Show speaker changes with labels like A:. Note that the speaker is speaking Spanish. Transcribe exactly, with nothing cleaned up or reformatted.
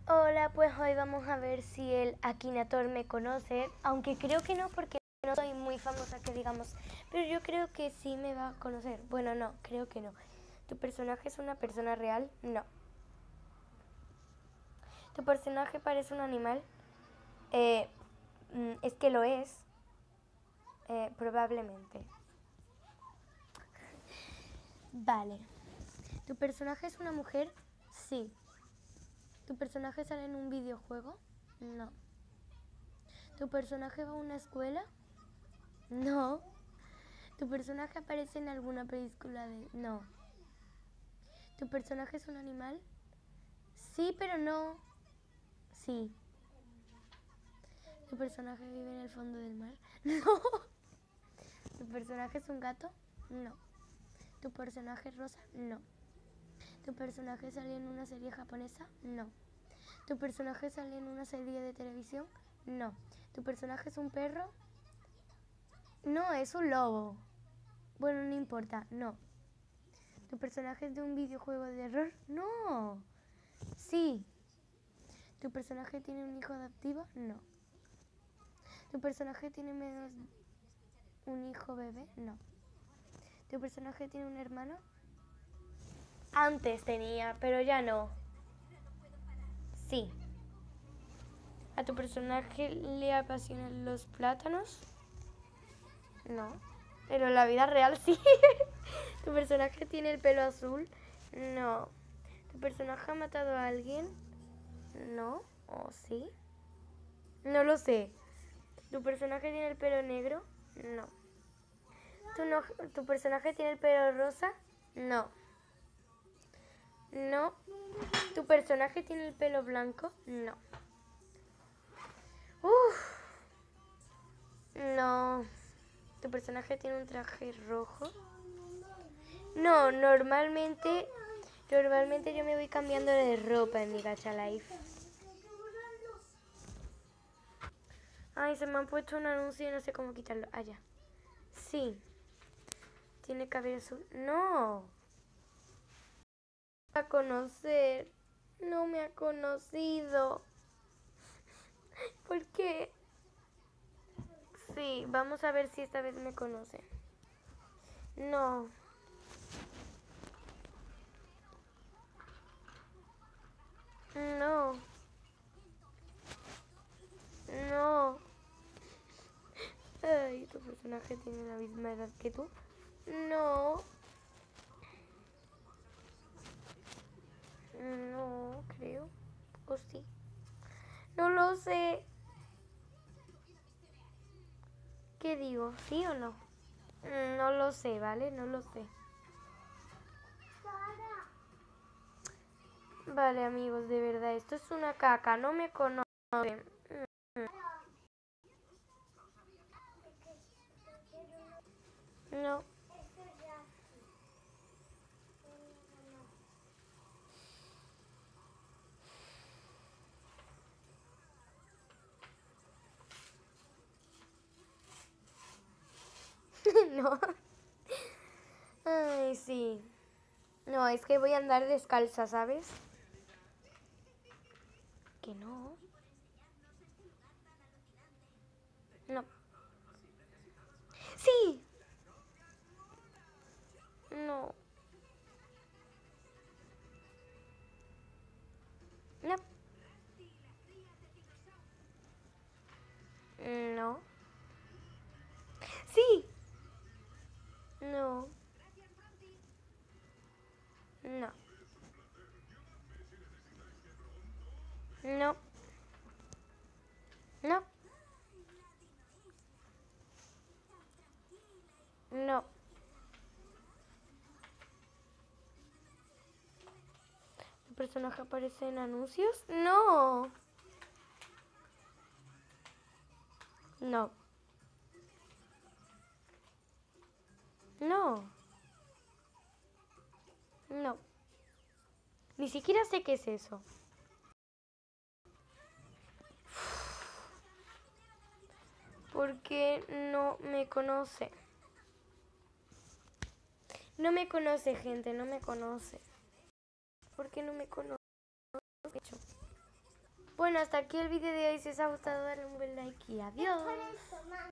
A: Hola, pues hoy vamos a ver si el Akinator me conoce, aunque creo que no porque no soy muy famosa que digamos, pero yo creo que sí me va a conocer. Bueno, no, creo que no. ¿Tu personaje es una persona real? No. ¿Tu personaje parece un animal? Eh, mm, es que lo es. Eh, probablemente. Vale. ¿Tu personaje es una mujer? Sí. ¿Tu personaje sale en un videojuego? No. ¿Tu personaje va a una escuela? No. ¿Tu personaje aparece en alguna película de...? No. ¿Tu personaje es un animal? Sí, pero no. Sí. ¿Tu personaje vive en el fondo del mar? No. ¿Tu personaje es un gato? No. ¿Tu personaje es rosa? No. ¿Tu personaje sale en una serie japonesa? No. ¿Tu personaje sale en una serie de televisión? No. ¿Tu personaje es un perro? No, es un lobo. Bueno, no importa, no. ¿Tu personaje es de un videojuego de terror? No. Sí. ¿Tu personaje tiene un hijo adoptivo? No. ¿Tu personaje tiene menos un hijo bebé? No. ¿Tu personaje tiene un hermano? Antes tenía, pero ya no. Sí. ¿A tu personaje le apasionan los plátanos? No. Pero en la vida real sí. ¿Tu personaje tiene el pelo azul? No. ¿Tu personaje ha matado a alguien? No. ¿O sí? No lo sé. ¿Tu personaje tiene el pelo negro? No. ¿Tu, no, ¿Tu personaje tiene el pelo rosa? No. No. ¿Tu personaje tiene el pelo blanco? No. Uf. No. ¿Tu personaje tiene un traje rojo? No, normalmente normalmente yo me voy cambiando de ropa en mi Gacha Life. Ay, se me han puesto un anuncio y no sé cómo quitarlo. Ah, ya. Sí. ¿Tiene cabello azul? No. A conocer. No me ha conocido. ¿Por qué? Sí, vamos a ver si esta vez me conoce. No. No. No. Ay, tu personaje tiene la misma edad que tú. No. No, creo. ¿O sí? No lo sé. ¿Qué digo? ¿Sí o no? No lo sé, ¿vale? No lo sé. Vale, amigos, de verdad, esto es una caca. No me conocen. No. No. Ay, sí. No, es que voy a andar descalza, ¿sabes? Que no. No. ¡Sí! No. No. No. ¡Sí! No. No. No. No. No. ¿Tu personaje aparece en anuncios? No. No. No. No. Ni siquiera sé qué es eso. Porque no me conoce. No me conoce, gente, no me conoce. ¿Por qué no me conoce? Bueno, hasta aquí el vídeo de hoy. Si os ha gustado, darle un buen like y adiós.